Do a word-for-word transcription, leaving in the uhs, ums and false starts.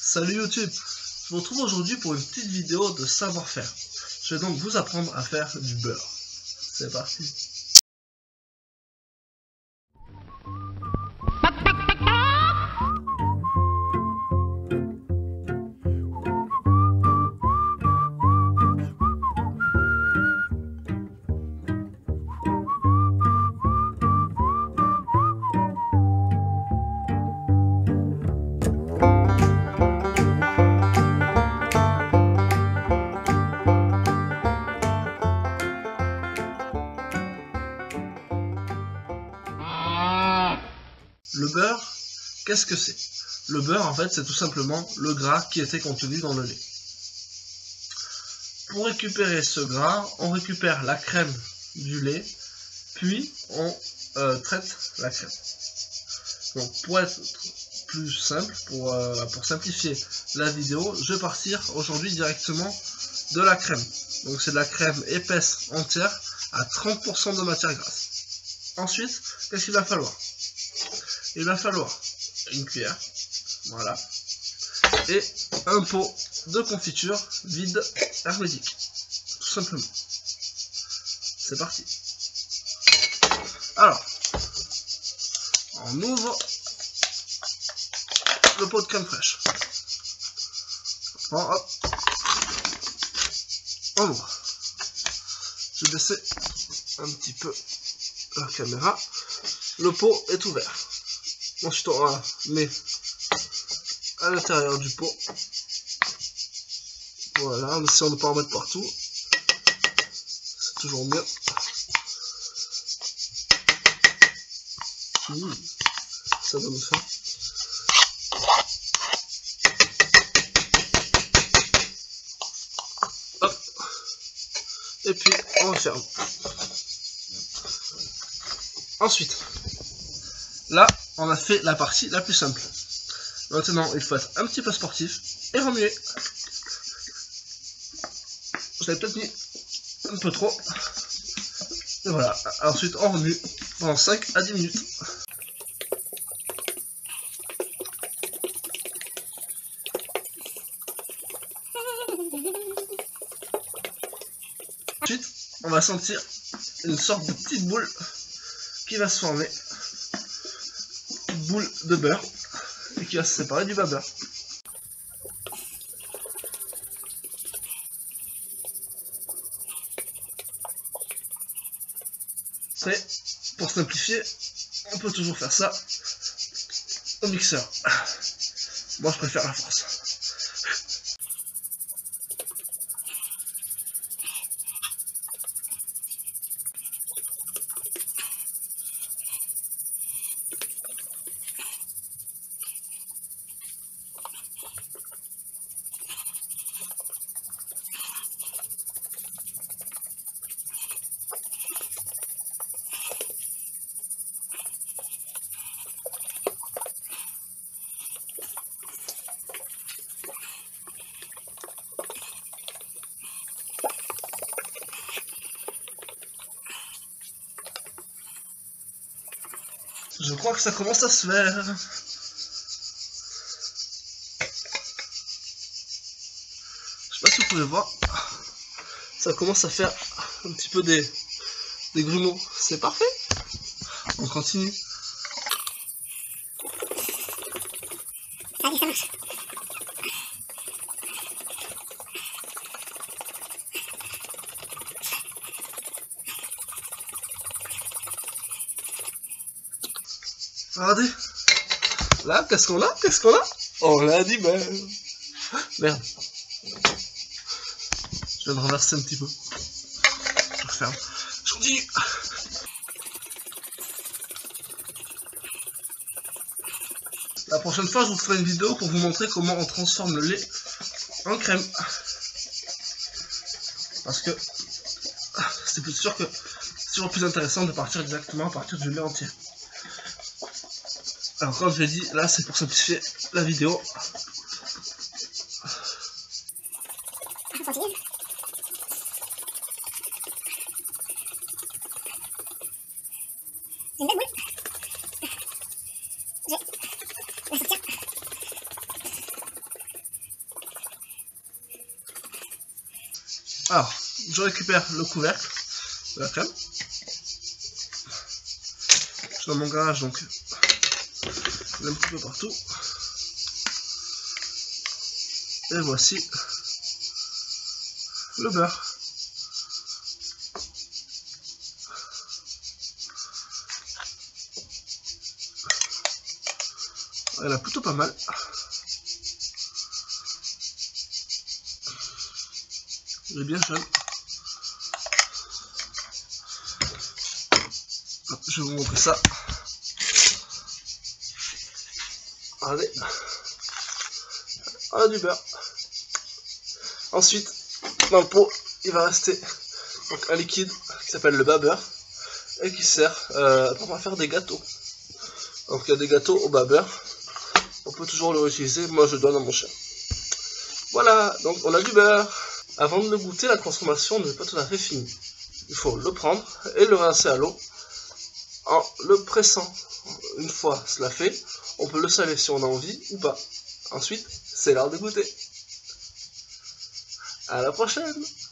Salut YouTube, je vous retrouve aujourd'hui pour une petite vidéo de savoir-faire. Je vais donc vous apprendre à faire du beurre. C'est parti. Le beurre, qu'est-ce que c'est? Le beurre, en fait, c'est tout simplement le gras qui était contenu dans le lait. Pour récupérer ce gras, on récupère la crème du lait, puis on euh, traite la crème. Donc, pour être plus simple, pour, euh, pour simplifier la vidéo, je vais partir aujourd'hui directement de la crème. Donc, c'est de la crème épaisse entière à trente pour cent de matière grasse. Ensuite, qu'est-ce qu'il va falloir? Il va falloir une cuillère, voilà, et un pot de confiture vide hermétique, tout simplement. C'est parti. Alors, on ouvre le pot de crème fraîche. On prend, hop, on ouvre. Je vais baisser un petit peu la caméra. Le pot est ouvert. Ensuite, on la met à l'intérieur du pot. Voilà, en essayant de ne pas en mettre partout. C'est toujours mieux. Mmh, ça donne faim. Hop. Et puis, on referme. Ensuite, là, on a fait la partie la plus simple. Maintenant, il faut être un petit peu sportif et remuer. J'avais peut-être mis un peu trop. Et voilà. Ensuite, on remue pendant cinq à dix minutes. Ensuite, on va sentir une sorte de petite boule qui va se former. Boule de beurre et qui va se séparer du bas beurre. C'est pour simplifier, on peut toujours faire ça au mixeur. Moi je préfère la force. Je crois que ça commence à se faire. Je sais pas si vous pouvez voir. Ça commence à faire un petit peu des, des grumeaux. C'est parfait. On continue. Allez, ça marche. Regardez. Là, qu'est-ce qu'on a? Qu'est-ce qu'on a? On l'a dit, ben. Merde. Je viens de renverser un petit peu. Je referme. Je continue. La prochaine fois, je vous ferai une vidéo pour vous montrer comment on transforme le lait en crème. Parce que c'est plus sûr que c'est toujours plus intéressant de partir directement à partir du lait entier. Alors comme je l'ai dit, là c'est pour simplifier la vidéo. Une belle boule. Je vais la sortir. Alors, je récupère le couvercle de la crème. Je suis dans mon garage, donc il y a un petit peu partout. Et voici le beurre. Elle a plutôt pas mal. Il est bien jeune. Je vais vous montrer ça. Regardez. On a du beurre. Ensuite, dans le pot, il va rester donc, un liquide qui s'appelle le bas beurre et qui sert euh, pour faire des gâteaux. Donc il y a des gâteaux au bas beurre. On peut toujours le réutiliser. Moi, je donne à mon chien. Voilà, donc on a du beurre. Avant de le goûter, la transformation n'est pas tout à fait finie. Il faut le prendre et le rincer à l'eau en le pressant. Une fois cela fait, on peut le saler si on a envie ou pas. Ensuite, c'est l'heure de goûter. À la prochaine!